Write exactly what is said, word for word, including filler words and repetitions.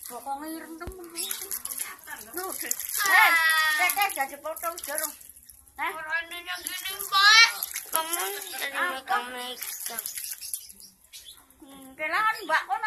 Bokong ireng temen. Nuh, eh, teh jadi potong jorong. Hah? Orangnya gini, Mbak. Kamu tadi megang-megang. Kelangan Mbak